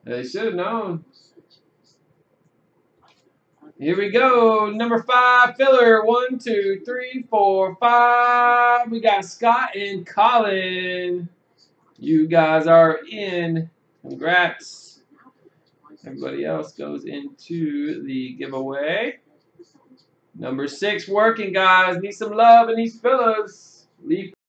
They should have known. Here we go. Number 5 filler. 1, 2, 3, 4, 5. We got Scott and Colin. You guys are in. Congrats. Everybody else goes into the giveaway. Number 6 working, guys. Need some love in these fillers. Leaf